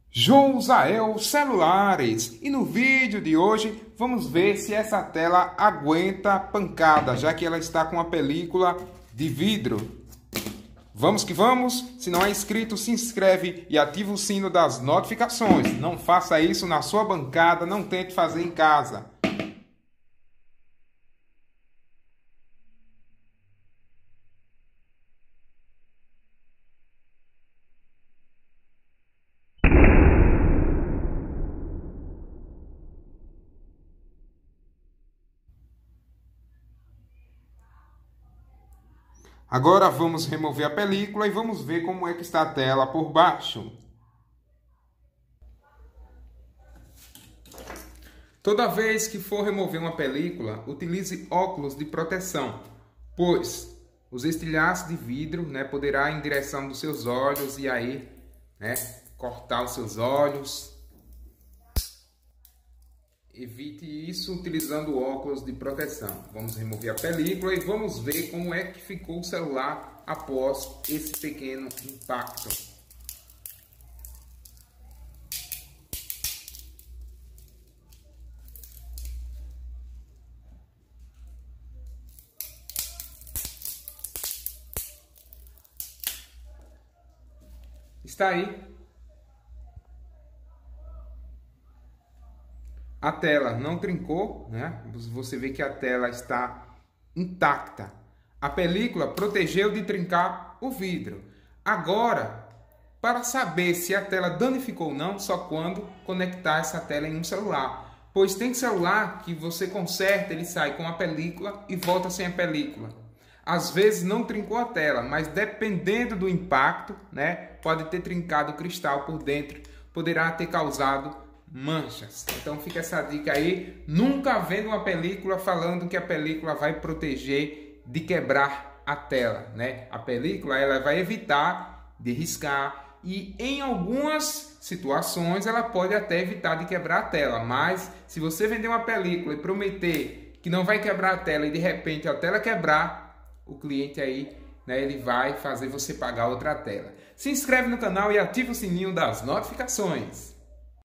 Jousael Celulares, e no vídeo de hoje vamos ver se essa tela aguenta pancada, já que ela está com a película de vidro. Vamos que vamos! Se não é inscrito, se inscreve e ativa o sino das notificações. Não faça isso na sua bancada, não tente fazer em casa. Agora vamos remover a película e vamos ver como é que está a tela por baixo. Toda vez que for remover uma película, utilize óculos de proteção, pois os estilhaços de vidro, poderá ir em direção dos seus olhos e aí, cortar os seus olhos. Evite isso utilizando óculos de proteção. Vamos remover a película e vamos ver como é que ficou o celular após esse pequeno impacto. Está aí. A tela não trincou, Você vê que a tela está intacta. A película protegeu de trincar o vidro. Agora, para saber se a tela danificou ou não, só quando conectar essa tela em um celular. Pois tem celular que você conserta, ele sai com a película e volta sem a película. Às vezes não trincou a tela, mas dependendo do impacto, pode ter trincado o cristal por dentro, poderá ter causado manchas. Então fica essa dica aí, nunca vendo uma película falando que a película vai proteger de quebrar a tela, A película ela vai evitar de riscar e em algumas situações ela pode até evitar de quebrar a tela, mas se você vender uma película e prometer que não vai quebrar a tela e de repente a tela quebrar, o cliente aí, ele vai fazer você pagar outra tela. Se inscreve no canal e ativa o sininho das notificações.